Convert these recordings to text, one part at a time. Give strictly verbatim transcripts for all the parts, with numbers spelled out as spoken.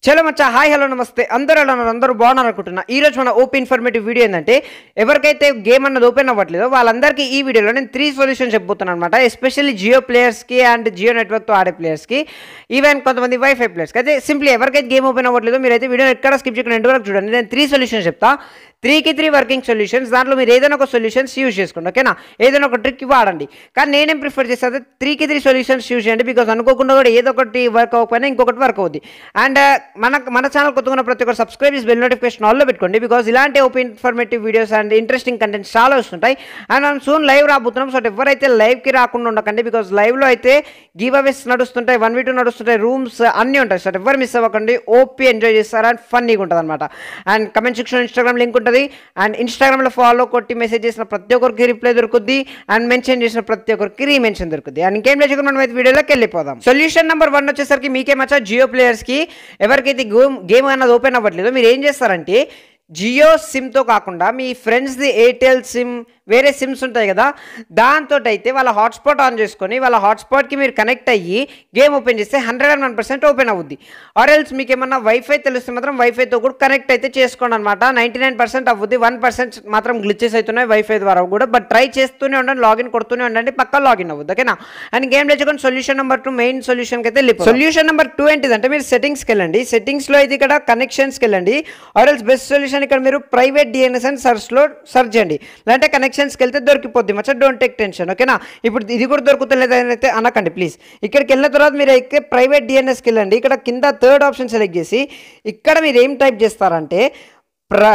చలో మచ్చా hi hello నమస్తే అందరూ ఎలా ఉన్నారు అందరూ బాగున్నారు అనుకుంటున్నా ఈ రోజు మన ఓపెన్ ఇన్ఫర్మేటివ్ వీడియో ఏంటంటే ఎవరికైతే గేమ్ అన్నది ఓపెన్ అవ్వట్లేదో వాళ్ళందరికీ ఈ వీడియోలో నేను త్రీ సొల్యూషన్స్ చెప్పబోతున్నాను అనమాట ఎస్పెషల్లీ జియో ప్లేయర్స్కి అండ్ జియో నెట్వర్క్తో ఆడే ప్లేయర్స్కి ఈవెన్ కొంతమంది వైఫై ప్లేయర్స్కి అయితే సింప్లీ ఎవరికైతే గేమ్ ఓపెన్ అవ్వట్లేదో మీరైతే వీడియో ఎక్కడ స్కిప్ చేయకుండా ఎండ్ వరకు చూడండి నేను త్రీ సొల్యూషన్స్ చెప్తా త్రీకి త్రీ వర్కింగ్ సొల్యూషన్స్ దాంట్లో మీరు ఏదైనా ఒక సొల్యూషన్స్ యూజ్ చేసుకోండి ఓకేనా ఏదైనా ఒక ట్రిక్ వాడండి కానీ నేనేం ప్రిఫర్ చేస్తే త్రీకి త్రీ సొల్యూషన్స్ యూజ్ చేయండి బికాస్ అనుకోకుండా కూడా ఏదో ఒకటి వర్క్ అవ్వకపోయినా ఇంకొకటి వర్క్ అవుద్ది అండ్ మన మన ఛానల్ కొత్తగా ప్రతి ఒక్కరు సబ్స్క్రైబ్ చేసి బెల్ నోటిఫికేషన్ ఆల్లో పెట్టుకోండి బికాస్ ఇలాంటి open informative videos and interesting contents చాలా వస్తుంటాయి అండ్ మనం సూన్ లైవ్ రాబోతున్నాం సో ఎవరైతే లైవ్కి రాకుండా ఉండకండి బికాస్ లైవ్లో అయితే గివ్ అవేస్ నడుస్తుంటాయి వన్ వీ టూ నడుస్తుంటాయి రూమ్స్ అన్నీ ఉంటాయి సో ఎవరు మిస్ అవ్వకండి ఓపీ ఎంజాయ్ చేస్తారు అండ్ ఫన్నీగా ఉంటుంది అనమాట and comment section Instagram link ఉంటుంది అండ్ ఇన్స్టాగ్రామ్లో ఫాలో కొట్టి మెసేజ్ చేసిన ప్రతి ఒక్కరికి రిప్లై దొరుకుద్ది అండ్ మెన్షన్ చేసిన ప్రతి ఒక్కరికి రీమెన్షన్ దొరుకుద్ది అండ్ ఇంకేం లేదు మనం అయితే వీడియోలోకి వెళ్ళిపోదాం సొల్యూషన్ నెంబర్ వన్ వచ్చేసరికి మీకే మచ్చా జియో ప్లేయర్స్కి ఎవరికైతే గేమ్ గేమ్ అన్నది ఓపెన్ అవ్వట్లేదు మీరు ఏం చేస్తారంటే జియో సిమ్తో కాకుండా మీ ఫ్రెండ్స్ది ఎయిర్టెల్ సిమ్ వేరే సిమ్స్ ఉంటాయి కదా దాంతో అయితే వాళ్ళ హాట్స్పాట్ ఆన్ చేసుకొని వాళ్ళ హాట్స్పాట్కి మీరు కనెక్ట్ అయ్యి గేమ్ ఓపెన్ చేస్తే hundred and one percent open అవుద్ది ఆర్ ఎల్స్ మీకు ఏమన్నా వైఫై తెలిస్తే మాత్రం వైఫైతో కూడా కనెక్ట్ అయితే చేసుకోండి అనమాట నైంటీ నైన్ పర్సెంట్ అవుద్ది వన్ పర్సెంట్ మాత్రం గ్లిచెస్ అవుతున్నాయి వైఫై ద్వారా కూడా బట్ ట్రై చేస్తూనే ఉండండి లాగిన్ కొడుతూనే ఉండండి పక్కా లాగిన్ అవ్వద్దు ఓకేనా అండ్ గేమ్ లేచుకొని సొల్యూషన్ నెంబర్ టూ మెయిన్ సొల్యూషన్కి అయితే వెళ్ళిపోయి సొల్యూషన్ నెంబర్ టూ ఏంటిదంటే మీరు సెట్టింగ్స్కి వెళ్ళండి సెట్టింగ్స్లో అయితే ఇక్కడ కనెక్షన్స్కి వెళ్ళండి ఆర్ ఎల్స్ బెస్ట్ సొల్యూషన్ ఇక్కడ మీరు ప్రైవేట్ డిఎన్ఎస్ అని సర్చ్లో సర్చ్ చేయండి లేదంటే కనెక్షన్స్కి వెళ్తే దొరికిపోద్ది మచ్చా డోంట్ టేక్ టెన్షన్ ఓకేనా ఇప్పుడు ఇది కూడా దొరుకుతలేదని అయితే అనకండి ప్లీజ్ ఇక్కడికి వెళ్ళిన తర్వాత మీరు అయితే ప్రైవేట్ డిఎన్ఎస్కి వెళ్ళండి ఇక్కడ కింద థర్డ్ ఆప్షన్ సెలెక్ట్ చేసి ఇక్కడ మీరు ఏం టైప్ చేస్తారంటే ప్ర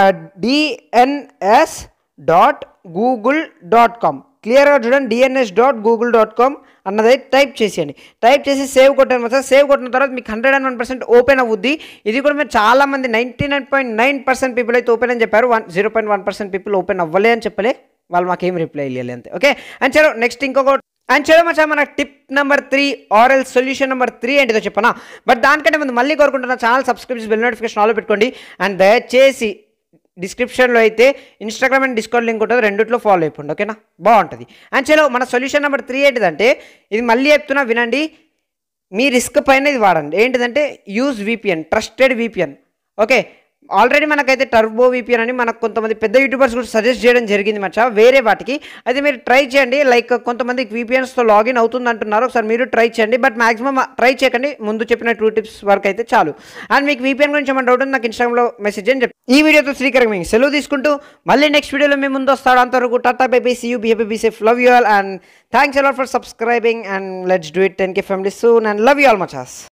DNS dot Google dot com క్లియర్గా చూడండి DNS dot Google dot com అన్నది టైప్ చేసేయండి టైప్ చేసి సేవ్ కొట్టాను సార్ సేవ్ కొట్టిన తర్వాత మీకు hundred and one percent open అవుద్ది ఇది కూడా మీరు చాలా మంది ninety nine point nine percent people అయితే ఓపెన్ అని చెప్పారు one zero point one percent people open అవ్వలే అని చెప్పలే వాళ్ళు మాకేం రిప్లై ఇవ్వాలి అంతే ఓకే అండ్ చలో నెక్స్ట్ ఇంకొక అండ్ చలో మచ్చా మన టిప్ నెంబర్ త్రీ ఆర్ఎల్ సొల్యూషన్ నెంబర్ త్రీ ఏంటిదో చెప్పనా బట్ దానికంటే ముందు మళ్ళీ కోరుకుంటున్న ఛానల్ సబ్స్క్రైబ్ చేసి బెల్ నోటిఫికేషన్ ఆల్లో పెట్టుకోండి అండ్ దయచేసి డిస్క్రిప్షన్లో అయితే ఇన్స్టాగ్రామ్ అండ్ డిస్కౌంట్ లింక్ ఉంటుంది రెండిట్లో ఫాలో అయిపోండి ఓకేనా బాగుంటుంది అండ్ చలో మన సొల్యూషన్ నెంబర్ త్రీ ఏంటిదంటే ఇది మళ్ళీ చెప్తున్నా వినండి మీ రిస్క్ పైన ఇది వాడండి ఏంటిదంటే use VPN trusted VPN okay already మనకైతే టర్బో విపిఎన్ అని మనకు కొంతమంది పెద్ద యూట్యూబర్స్ కూడా సజెస్ట్ చేయడం జరిగింది మచ్చా వేరే వాటికి అయితే మీరు ట్రై చేయండి లైక్ కొంతమంది విపిఎన్స్తో లాగిన్ అవుతుంది అంటున్నారు ఒకసారి మీరు ట్రై చేయండి బట్ మాక్సిమం ట్రై చేయకండి ముందు చెప్పిన టూ టిప్స్ వరకు అయితే చాలు అండ్ మీకు విపిఎన్ గురించి ఏమైనా డౌట్ ఉంది నాకు ఇన్స్టాగ్రామ్లో మెసేజ్ అని చెప్పి ఈ వీడియోతో శ్రీకర్ మీకు సెలవు తీసుకుంటూ మళ్ళీ నెక్స్ట్ వీడియోలో మేము ముందు వస్తాడు అంతవరకు tata bye bye see you be happy be safe love you all and thanks a lot for subscribing and let's do it ten K family soon and love you all మచాస్